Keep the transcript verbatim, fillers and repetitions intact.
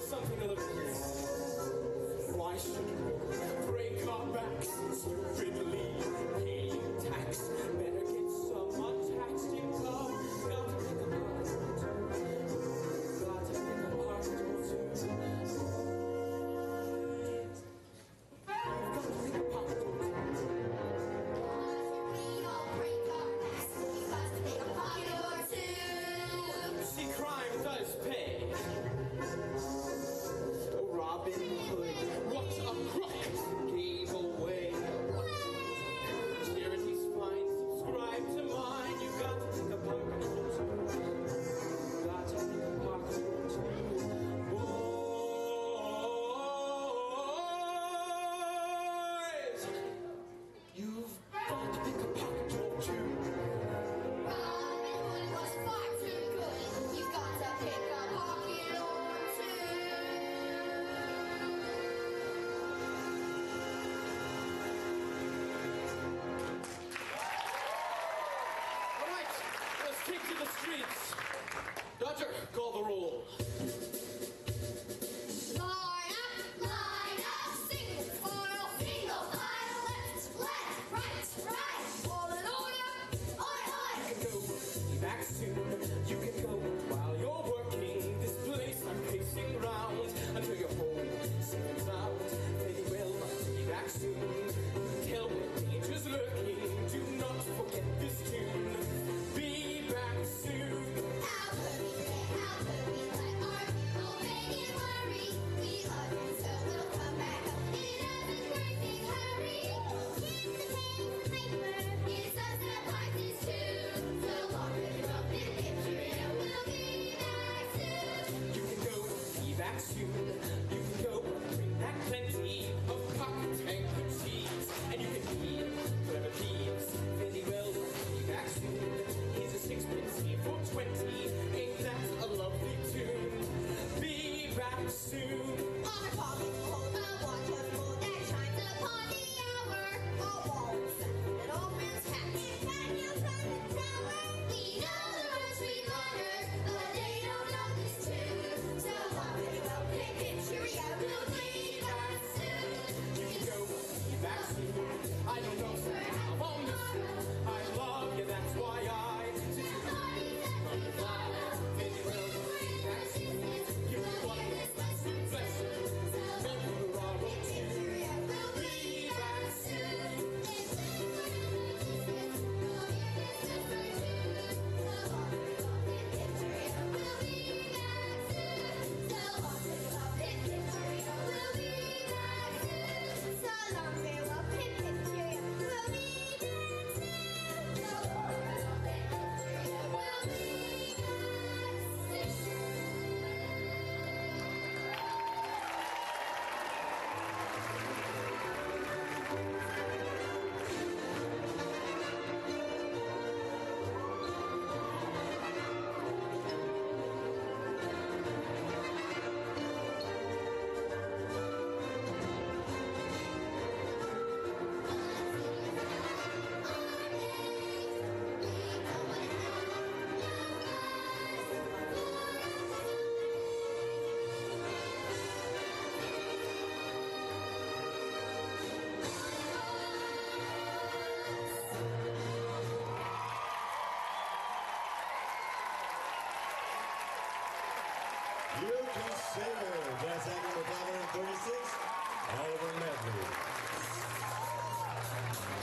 something a little more. Why should we break our backs stupidly paying tax? Better get some untaxed income. Got to pick a pocket or two. Got to pick a pocket or two. You've got to pick a pocket or two. We all break our backs. We've got to pick a pocket or two. See, crime does pay. Robin Hood, what a crook, gave away. Charity's fine, subscribe to mine. You got to pick a pocket or two. You got to pick a pocket or two. Boys, you've got to pick a pocket or two. Robin Hood was far too good. You've got to pick a pocket or two. Take to the streets. Dodger, call the roll. Line up, line up, single file, single file, left, left, right, right, all in order, oi, oi. You can go, be back soon. You can go while you're working. This place I'm pacing round until you're home, safe and sound. Very well, be back soon. Tell where danger's lurking. Do not forget this tune. Be back soon. How could we say, how could we let our people make it worry? We love you, so we'll come back up in a great big hurry. Here's the pen, paper, it's us that like this too. So long, put it up in picture, and we'll be back soon. You can go, be back soon. You can go, bring back plenty of pocket handkerchiefs. And you can be clever thieves. Very well, be back soon. Here's a sixpence here for twenty. Ain't that a lovely tune? Be back soon. On a pocket, hold the watch of full that shines upon the hour. All walls and all men's hats. Can you climb the tower? We know the road street runners, but they don't know this tune. So long, pretty well, pick it, cheerio, we'll be back soon. You can go, be back soon. I don't know, sir, how long this soon. I love you, that's why I sit you on the flower. Very well, be back soon. You can walk this blessing, blessing. Remember who I wrote to. Be back soon. You can sing it.